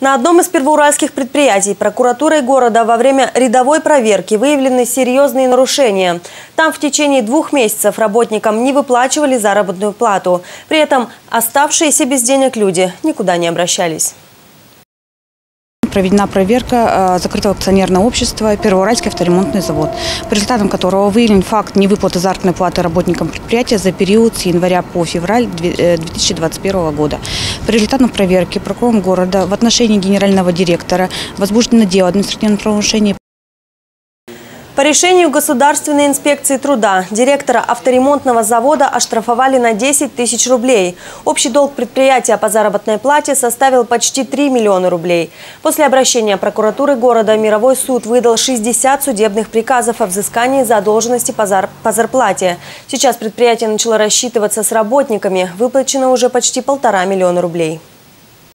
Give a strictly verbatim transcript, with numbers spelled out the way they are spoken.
На одном из первоуральских предприятий прокуратурой города во время рядовой проверки выявлены серьезные нарушения. Там в течение двух месяцев работникам не выплачивали заработную плату. При этом оставшиеся без денег люди никуда не обращались. Проведена проверка закрытого акционерного общества «Первоуральский авторемонтный завод», по результатам которого выявлен факт невыплаты заработной платы работникам предприятия за период с января по февраль две тысячи двадцать первого года. По результатам проверки прокурором города в отношении генерального директора возбуждено дело о административном правонарушении. По решению Государственной инспекции труда директора авторемонтного завода оштрафовали на десять тысяч рублей. Общий долг предприятия по заработной плате составил почти три миллиона рублей. После обращения прокуратуры города Мировой суд выдал шестьдесят судебных приказов о взыскании задолженности по, зар... по зарплате. Сейчас предприятие начало рассчитываться с работниками. Выплачено уже почти полтора миллиона рублей.